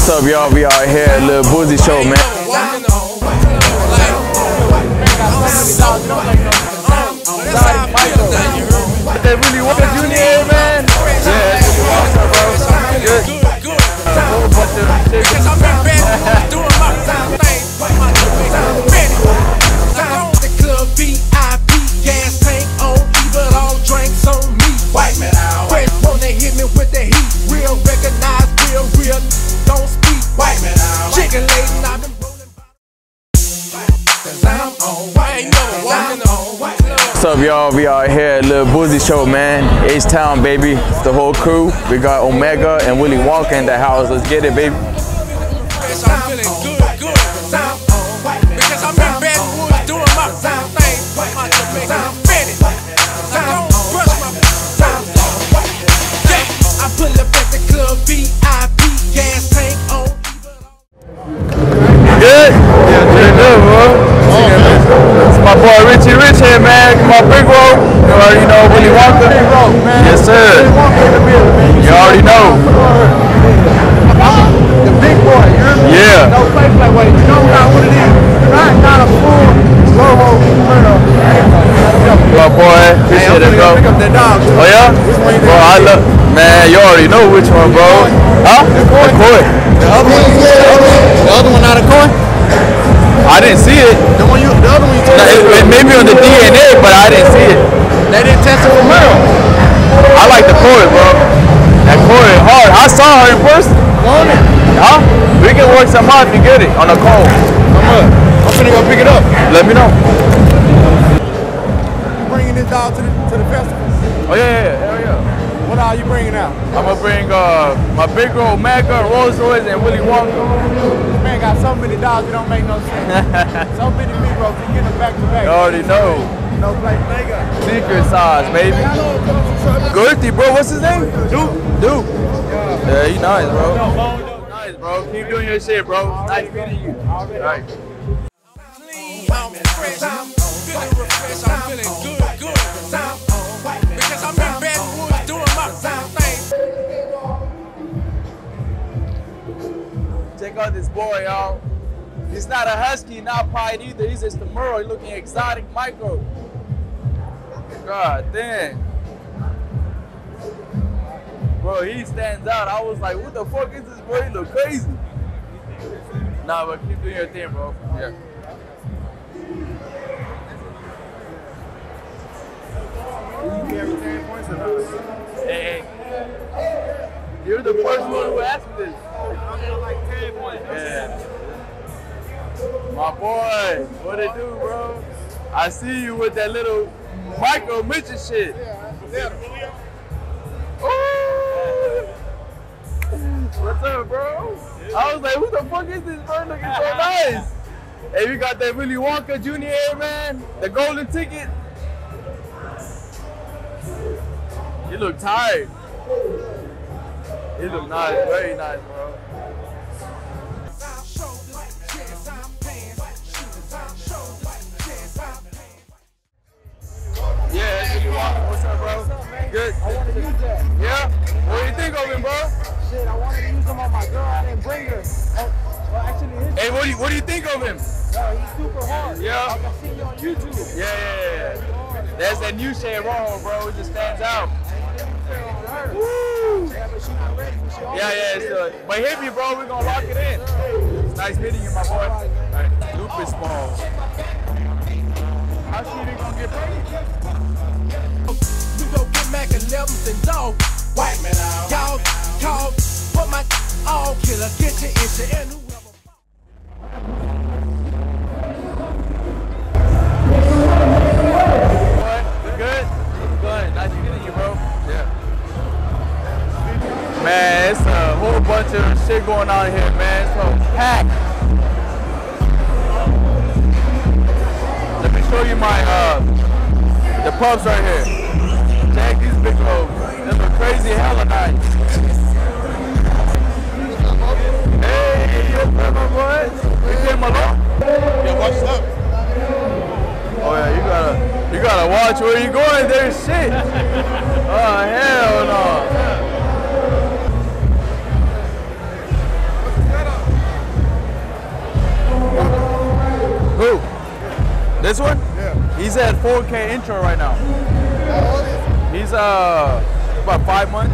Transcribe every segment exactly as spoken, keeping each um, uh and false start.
What's up, y'all? We out here at Lil Boosie show, man. They really want you in here, man. Yeah, bro. Good. A whole bunch of shit. Doing my thing, my the club V I P, gas tank on E, but all drinks on me. Wipe me out. When they hit me with the heat, real recognize, real, real, don't speak. Wipe me out. Chicken lady, I've been rolling by. Cause I'm on white, no walking on white. What's up, y'all? We out here at Lil Boosie show, man. H-Town, baby. It's the whole crew. We got Omega and Willy Wonka in the house. Let's get it, baby. I'm feeling good, good. Because I'm in bed doing my thing. My Jamaican Fittest. I don't brush my yeah. I pull up at the club V I P, gas tank on. Good? Yeah, pretty good, bro. It's my boy Richie Rich here, man. My big bro. You already know Willy Wonka. Yes, sir. You already know. The big boy, you heard me? Yeah. No play play way. You know not what it is. Not not a full Zoho turtle. My boy, appreciate it, bro. Pick up that dog. Oh yeah? Bro, I love. Man, you already know which one, bro. Huh? The koi. The other one. The other one not a koi. I didn't see it. The one you, the other one you told me. It may be on the D N A, but I didn't see it. They didn't test it for real. I like the koi, bro. That koi is hard. I saw her in person. On it. Huh? We can work some out if you get it on the cone. Come on. I'm finna go pick it up. Let me know. You bringing this dog to the to the festival? Oh yeah, yeah, yeah. Hell yeah. What are you bringing out? I'm gonna bring uh my big girl Omega, Rolls Royce, and Willy Wonka. This man got so many dogs it don't make no sense. So many B-rolls, he get them back to back. You already know. No play. Secret sauce, baby. Gertie, bro. What's his name? Duke. Duke. Yeah, he nice, bro. Nice, bro. Keep doing your shit, bro. Nice meeting you. All right. I'm fresh, I'm feeling refreshed, I'm feeling good, good. Because I'm in bed doing my thing. Check out this boy, y'all. He's not a husky, not pied either. He's just a Murrow. He's looking exotic micro. God damn. Bro, he stands out. I was like, what the fuck is this, bro? He look crazy. Nah, but keep doing your thing, bro. Yeah. Hey, hey. You're the first one who asked me this. Yeah. My boy, what it do, bro? I see you with that little micro midget shit. Ooh. What's up, bro? I was like, who the fuck is this, bro? Looking so nice. Hey, we got that Willy Wonka Junior here, man. The golden ticket. You look tired. You look nice, very nice, bro. Yeah, that's Willy Wonka. What's up, bro? Good. I want to use that. Yeah? What do you think of him, bro? Shit, I wanted to use him on my girl. I didn't bring her. Oh, well, actually, his hey, what do you what do you think of him? No, he's super hard. Yeah. Like I seen you on YouTube. Yeah, yeah, yeah. That's that new shade raw, bro. It just stands out. Woo! Yeah, yeah. So, but hit me, bro. We're gonna lock it in. It's nice meeting you, my boy. All right. Lupus balls. How she gonna get pregnant? We go get Mac elevens and dog. White man out. Y'all call, put my all killer, get your issue and whoever. What? You good? Good. Nice meeting you, bro. Yeah. Man, it's a whole bunch of shit going on here, man. So packed. Let me show you my uh the pubs right here. Check these big hoes. They look crazy hella nice. Hey, yo, my boy. You came along? Yeah, watch up. Oh yeah, you gotta you gotta watch where you going. There's shit. Oh hell no. This one? Yeah. He's at four K intro right now. How old is he? He's uh about five months.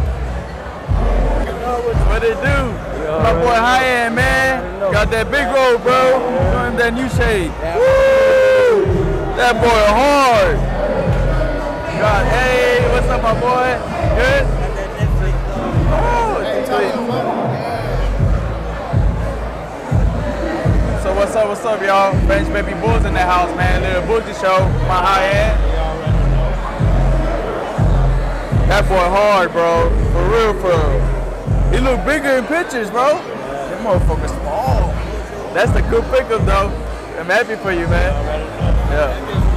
What it do? Yo, my boy High End, man. Got that big road, bro. Doing that new shade. Woo! That boy hard. God, hey, what's up, my boy? Good? Oh, sweet. So what's up, what's up, y'all? French Baby Bulls in the house, man. Little Boosie show, my High End. That boy hard, bro. For real, for real. He look bigger in pictures, bro. That motherfucker small. That's the good pickup, though. I'm happy for you, man. Yeah.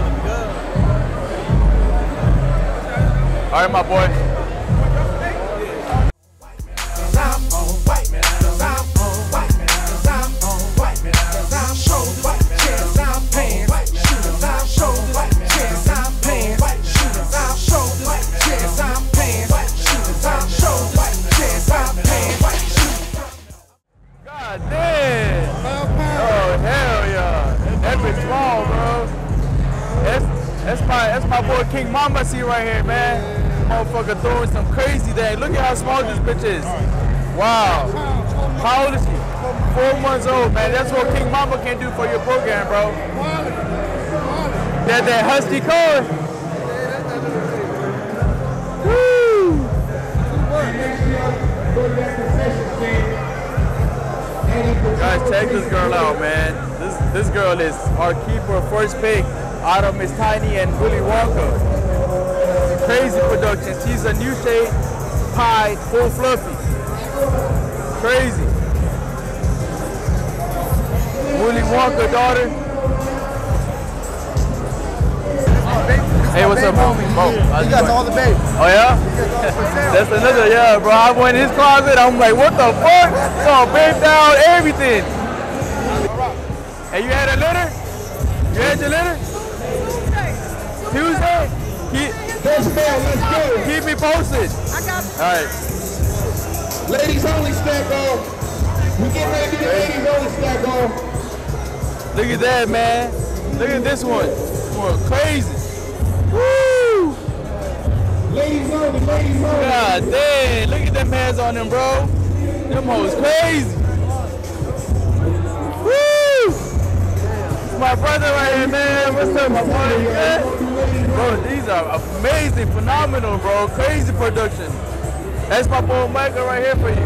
All right, my boy. God damn. Oh, hell yeah. That bitch small, bro. That's, that's, my, that's my boy King Mama see right here, man. Motherfucker throwing some crazy day. Look at how small this bitch is. Wow. How old is she? Four months old, man. That's what King Mama can do for your program, bro. That, that husky car. Woo! Guys, check this girl out, man. This this girl is our keeper, first pick out of Miss Tiny and Willy Wonka. Crazy production. She's a new shade, pie, full fluffy. Crazy. Willy Wonka daughter. Hey, what's up, Mo? Mo, He got all the babies. Oh yeah? That's another, yeah, bro. I went in his closet. I'm like, what the fuck? It's all baked down, everything. Hey, you had a litter? You had your litter? Tuesday? Keep, Let's go, let's go. keep me posted. I got you. All right. Ladies only stack on. We get ready to get ladies only stack on. Look at that, man. Look at this one. This one crazy. Woo! Ladies only, ladies only. God damn. Look at them hands on them, bro. Them hoes crazy. Woo! It's my brother right here, man. What's up, my boy? You good? Bro, these are amazing, phenomenal, bro. Crazy production. That's my boy Michael right here for you.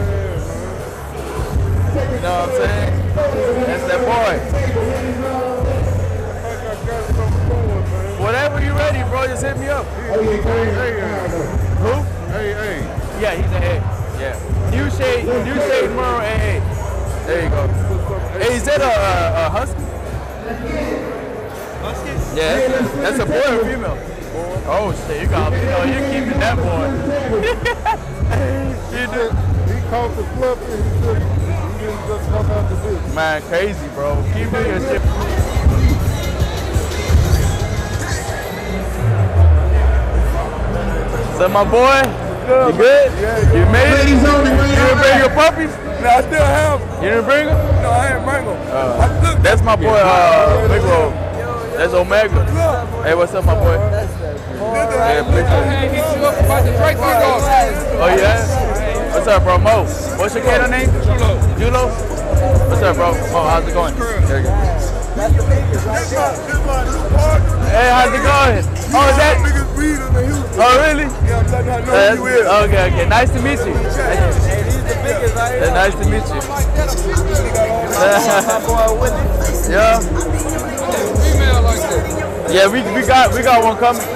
You know what I'm saying? That's that boy. Whatever you ready, bro, just hit me up. Who? Hey, hey. Yeah, he's a A. Yeah. New shade, new shade Merle A A. There you go. Hey, is that a, a, a husky? Husky? Yeah, that's, that's a boy or female? Oh shit, you got, you know, you're keeping that boy. You do. He caught the flip and he just, he didn't just come out the business. Man, crazy, bro. Keep doing your shit. So my boy, you good? Yeah, you made it? Ladies only, You didn't bring your puppies? No, I still have them. You didn't bring them? No, I ain't bring them. Uh, I took that's my boy, uh, Big Roll. That's Omega. Hey, what's up, my boy? Yeah, Big Oh, yeah? What's up, bro? Mo. What's your kid's name? Julo. Julo? What's up, bro? Mo, how's it going? There you go. Hey, how's it going? Oh, is that? Oh, really? Uh, okay, okay. Nice to meet you. Yeah, nice to meet you. Yeah. Yeah, we we got we got one coming.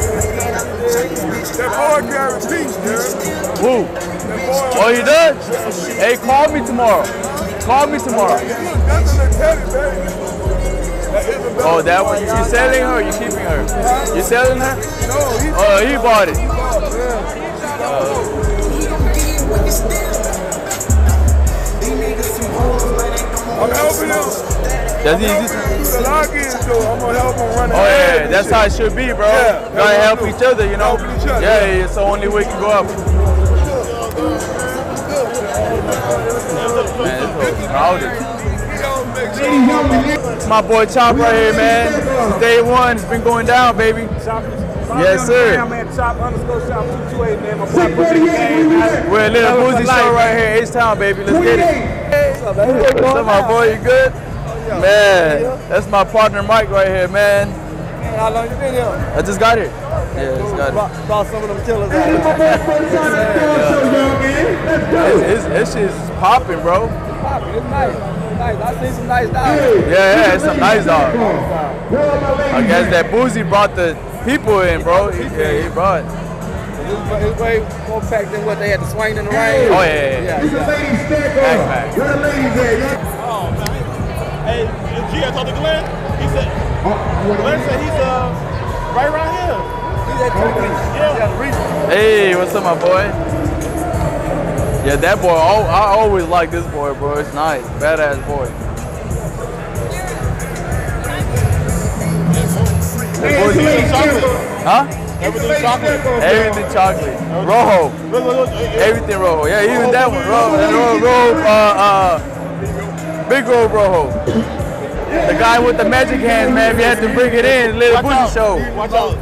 That boy carry peace, girl. Who? Oh, you done? Hey, call me tomorrow. Call me tomorrow. Oh, that one. You selling her or you keeping her? You selling her? No, he Oh, he bought it. Uh, I'm helping him. That's easy. The login, so I'm gonna help him run. Oh yeah, that's how it should be, bro. Yeah, Gotta help each other, you know. Help each other. Yeah, yeah, it's the only way we can go up. Man, it's so crowded. It's my boy Chop right here, man. Since day one, it's been going down, baby. Yes, sir. Chop underscore shop two two eight, man. My boy Boosie game, man. We're a little Boosie show right here, H-Town, baby. Let's get it. What's up, baby? What's up, my boy? You good? Man, that's my partner Mike right here, man. How long you been here? I just got here. Yeah, just got Brought, brought some of them killers out. This this shit's popping, bro. It's popping. It's nice. It's nice. I see some nice dogs. Yeah, yeah, it's some nice dogs. I guess that Boosie brought the people in, bro. He, yeah, he brought. It's way more packed than what they had to swing in the rain. Oh yeah, yeah, yeah. It's a ladies stack Back, off. back. Where the ladies at? Oh, man. Hey, G, I talked to Glenn. He said, Glenn said he's uh, right around here. He's at two weeks. Yeah. Hey, what's up, my boy? Yeah, that boy, I always like this boy, bro. It's nice. Badass boy. Everything chocolate. Huh? Everything chocolate. Everything chocolate. Rojo. Everything rojo. Yeah, even that one. Rojo. Rojo. Uh, uh, big roll rojo. The guy with the magic hands, man. If you had to bring it in, little Boosie show. Watch out.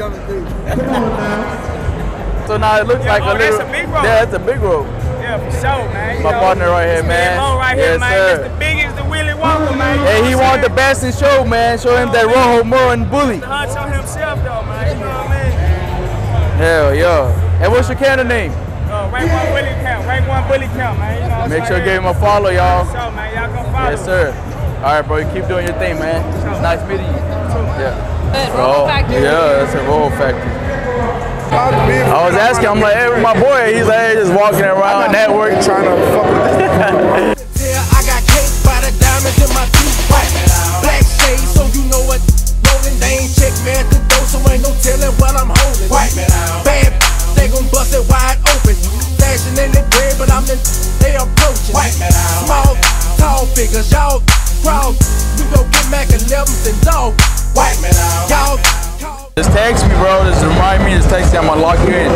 So now it looks Yeah, like oh, a little. that's a big roll. Yeah, that's a big roll. Yeah, for sure, man. You My know, partner right here, Mister man. Mo right Yes, here, man. sir. Mister Biggest, the Willy Wonka, man. You Hey, know he what wanted the I'm best in show, man. Show him that rojo more and bully. saying? The hunch on himself, though, man. You know what I mean? Hell yeah. And what's your cannon name? Uh, rank one bully count. Rank one bully count, man. You know what I'm Make sure you saying? give him a follow, y'all. For sure, man. Y'all gonna follow. Yes, sir. All right, bro. You keep doing your thing, man. It's nice meeting you. Yeah. Oh, yeah, that's a roll factory. I was asking, I'm like, hey, my boy, he's like, hey, just walking around network trying to fuck with this. Yeah, I got cake by the diamonds in my tooth. White black shades, so you know what. Rolling, they ain't check me at the door, so ain't no telling what I'm holding. White bad, they gon' bust it wide open. Flashing in the bread, but I'm in, they approaching. White small, tall figures, y'all crowd. We gon' get Mac elevens and dog. White y'all. Just text me, bro. Just remind me. Just text me. I'm gonna lock you in.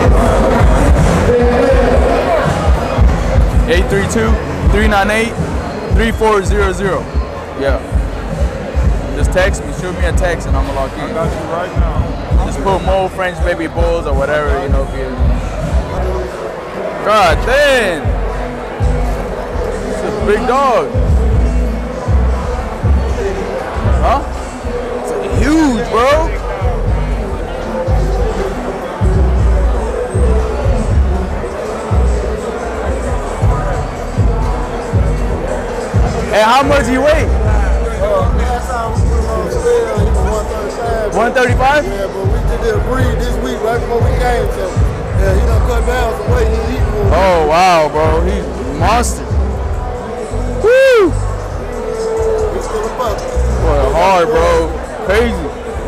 eight three two, three nine eight, three four zero zero. Yeah. Just text me. Shoot me a text and I'm gonna lock you in. I got you right now. Just put Mo French Baby Bulls or whatever, you know. Be God damn. It's a big dog. Huh? It's huge, bro. Hey, how much he weigh? one thirty-five? Yeah, but we just did a breed this week right before we came, so yeah, he done cut down some weight. He eating more. Oh wow, bro, he's a monster. Woo! He's still a pup. Boy, hard, bro, crazy.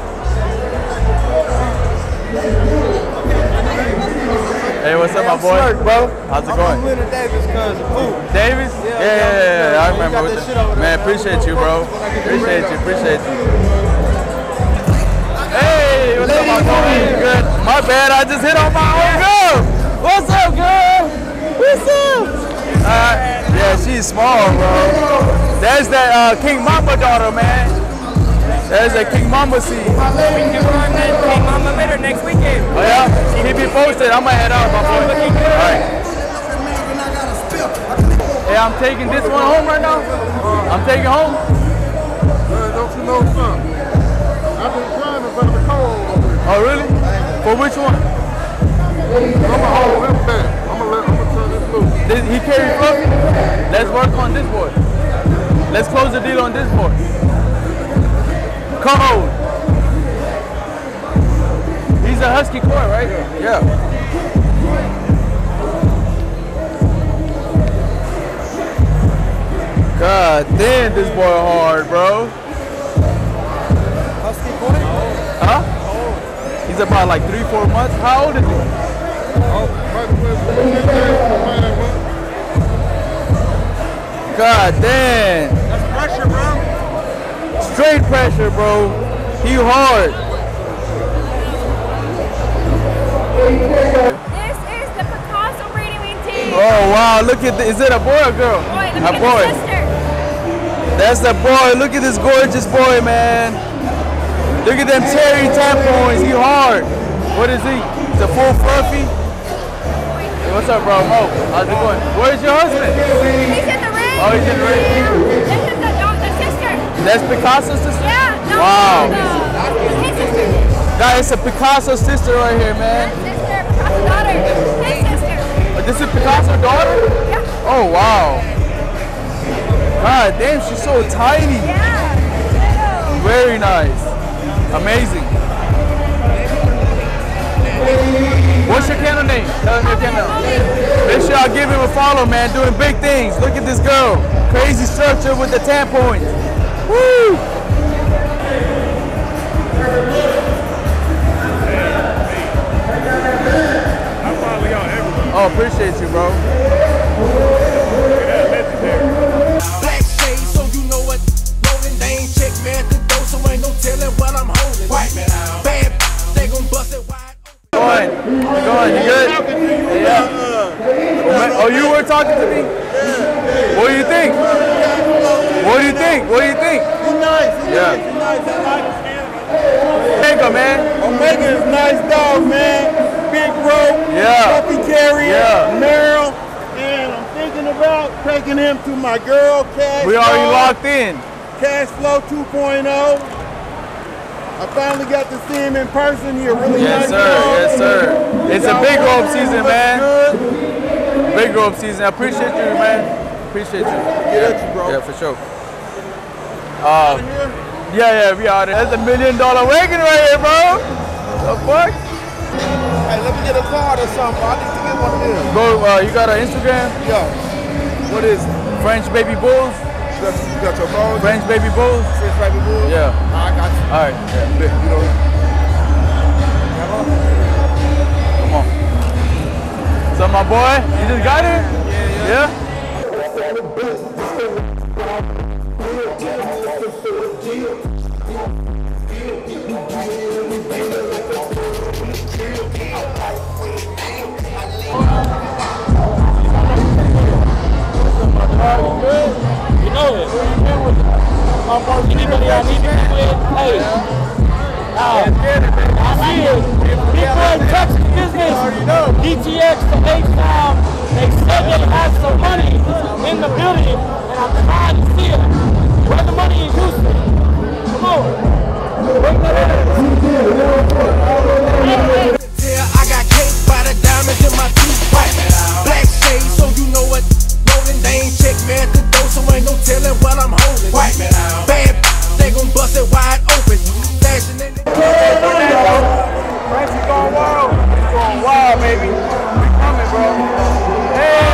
Hey, what's up, my boy? Smirk, bro. How's it I'm going? Winter Davis, cousin. Ooh. Davis? Yeah, yeah, yeah, yeah, yeah. I remember. got that With shit the, over there. man, appreciate you, bro. Appreciate you, appreciate you. Hey, what's up, my boy? You good? My bad, I just hit on my own girl. What's up, girl? What's up? Uh, yeah, she's small, bro. That's that uh, King Mama daughter, man. There's that King Mama seed. We can run that King Mama Litter next weekend. Oh yeah? Keep me posted. I'm gonna head out, my boy. Looking good. All right. Hey, I'm taking this one home right now. I'm taking home. Man, don't you know something? I've been driving for the cold over here. Oh really? For which one? I'm gonna hold him back. I'm gonna let I'm gonna turn this loose. This, he carry Fluffy? Let's work on this boy. Let's close the deal on this boy. Cold. He's a husky coy, right? Yeah. God damn, this boy hard, bro. Husky boy? Huh? He's about like three, four months. How old is he? Oh, right away. God damn. That's pressure, bro. Straight pressure, bro. He hard. This is the Picasso breeding we did. Oh wow, look at the, is it a boy or girl? Boy, look A at boy. the sister. That's the boy. Look at this gorgeous boy, man. Look at them cherry tampons. He hard. What is he? He's a full fluffy. Hey, what's up, bro? Oh, how's it going? Where's your husband? He's in the ring. Oh, he's in the ring. This is the, dog, the sister. That's Picasso's sister? Yeah. No, wow. The, his sister. Guys, it's a Picasso sister right here, man. His sister, Picasso's daughter. His sister. But this is Picasso's daughter? Yeah. Oh, wow. God damn, she's so tiny. Yeah. Very nice. Amazing. What's your channel name? Tell them your channel. Make sure I give him a follow, man. Doing big things. Look at this girl. Crazy structure with the tampons. Woo! I follow y'all everywhere. Oh, appreciate you, bro. Black shade, so you know what. Rolling, they ain't check me at the door, so ain't no telling what I'm holding. Wipe it out. Bad, they gon' bust it wide open. Go on. Go on. You good? Yeah. Oh, you were talking to me? Yeah. What do you think? What do you think? What do you think? He's nice. He's Yeah. nice. He's nice. I like him. Omega, man. Omega is a nice dog, man. Big bro. Yeah. Puppy carrier. Yeah. Meryl. And I'm thinking about taking him to my girl, Cash We already Flow. locked in. Cash Flow two point oh. I finally got to see him in person. He a really Yes, nice sir. dog. Yes, sir. It's a Y'all big want rope him, season, looks man. good. Big rope season. I appreciate you, man. Appreciate you. Get at you, bro. Yeah, for sure. Uh, yeah, yeah, we out there. That's a million dollar wagon right here, bro. The fuck? Hey, let me get a card or something. I need to get one of them. Go, uh, you got an Instagram? Yo, what is it? French Baby Bulls? You got, you got your phone? French Baby Bulls? French Baby Bull? Yeah. I got you. All right. Yeah. Bet, you know. Come on. So my boy, you just got it? Yeah, yeah. Yeah? You know it. Anybody I need to be with, hey. Uh, I see it. Big boy Texas business. D T X to H-Town. They said they had some money in the building, and I'm trying to see it. Where the money is Houston. Come on. Bring that in. Yeah, I got cake by the diamonds in my teeth. Black shade, so you know what. Rolling, they ain't check me at the door, so ain't no telling what I'm holding. Bad, they gon' bust it wide open. Flashing in the French is going wild. It's going wild, baby. We coming, bro. Hey!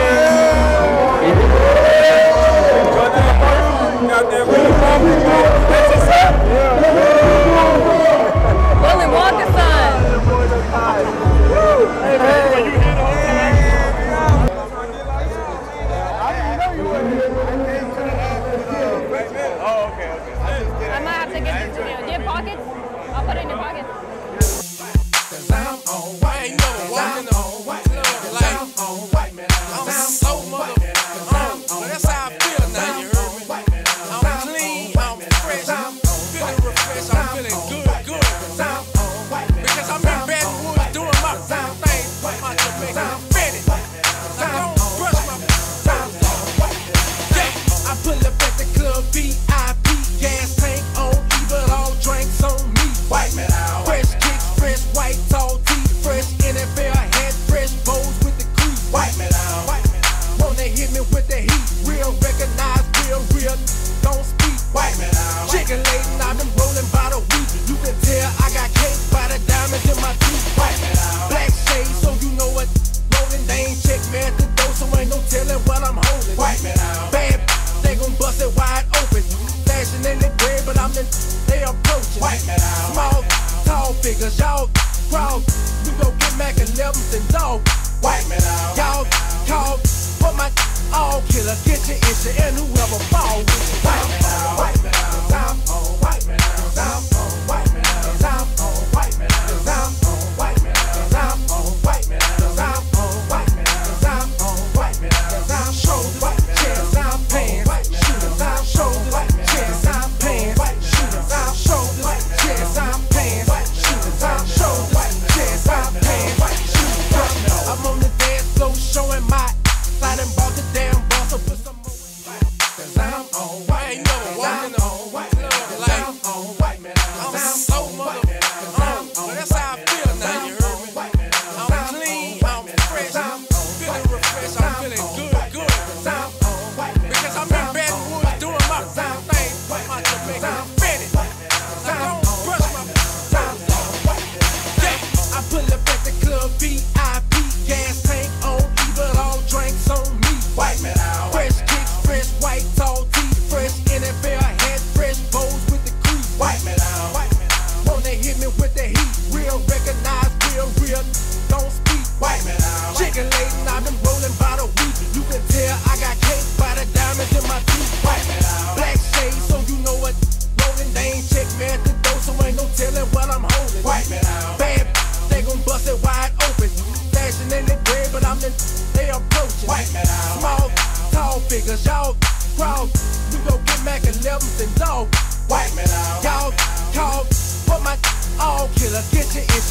Go to the party. Got that really bumping, bro. That's what's up? Yeah. Willy Wonka son. Hey, man. You hear the whole time? Oh, okay, okay. I might have to get this video. Do you have pockets? I'll put it in your pocket. Cause I'm on white, you know, walking on white, like I'm on white, man. I'm so motherfucking on. That's how I feel now, you heard me? I'm clean, I'm fresh, I'm feeling refreshed, I'm feeling good, good. Because I'm in Baton Rouge doing my thing, my Jamaican Fittest. So don't brush my yeah, I pull up at the club, V I P, gas tank on E, but all drinks on me. White man out. Fresh kicks, fresh white tall teeth, fresh N F L hat, fresh bows with the crease. White man out. Wanna hit me with the heat, real recognize, real, real, don't speak. White man out. Chicken laden, I've been rolling by the week. You can tell I got cake by the diamonds in my teeth. White man out. Black shade, so you know what. Rolling, they ain't check me at the door, so ain't no telling what I'm holding. White man out. Bad, they gon' bust it wide open. Flashing in the bread, but I'm in, they approaching. White man out. Small, tall figures, y'all crawl. We gon' get Mac elevens and dog. White man out. Y'all call, put my all killer, get your issue, and whoever fall with you. White man out. White man out. I'm on white man out. I'm on white man out. I'm on white man out. I'm on white man out. I'm on white man out. I'm on white man out. I'm on white man out. I'm shoulders, chest, I'm pants, shooters, I'm shoulders.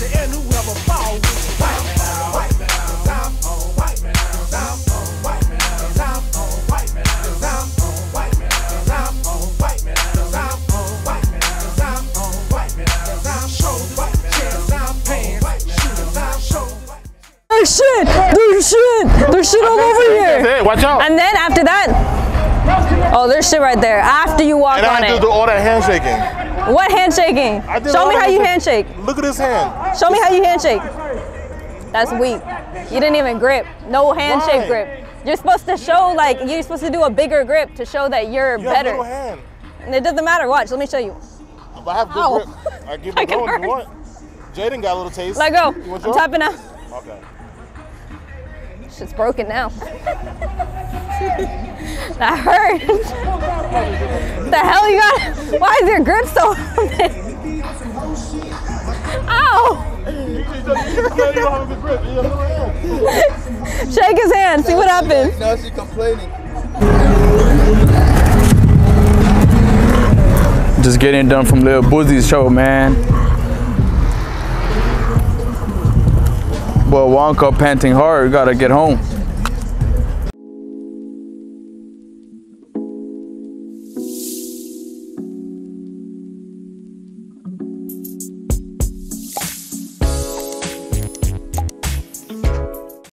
you and whoever fall with you. Wipe me down, wipe me down, I'm on. Wipe me down, I'm on. Wipe me down, I'm on. Wipe me down, I'm on. Wipe me down, I'm on. Wipe me down, I'm on. Wipe me down, I'm on. Wipe me down, I'm shoulders, chest, I'm pants, shoes, I'm shoulders. There's shit! There's shit! There's shit all over here! Watch out! And then after that, oh, there's shit right there. After you walk and on I it. do all that handshaking. What handshaking? Show me how you handshake. Look at this hand. Show me how you handshake. That's weak. You didn't even grip. No handshake Why? grip. You're supposed to show, like, you're supposed to do a bigger grip to show that you're You better. have a little hand. And it doesn't matter. Watch, let me show you. But I have good Ow. grip. I give I it can going if hurt. you want. Jaden got a little taste. Let go. You want I'm yours? tapping out. Okay. Shit's broken now. That hurt. The hell you got? Why is your grip so ow! Shake his hand, see what happens. Now she's complaining. Just getting done from Lil Boosie's show, man. Well, Wonka panting hard, gotta get home.